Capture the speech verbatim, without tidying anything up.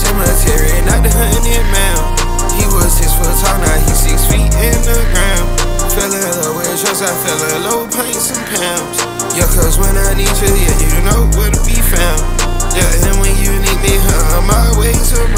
cemetery, not the hunting mound. He was six foot tall, now he's six feet in the ground. Fell in love with drugs, I fell in low pints and pounds. Yeah, cause when I need you, yeah, you know where to be found. Yeah, and when you need me, huh, my ways are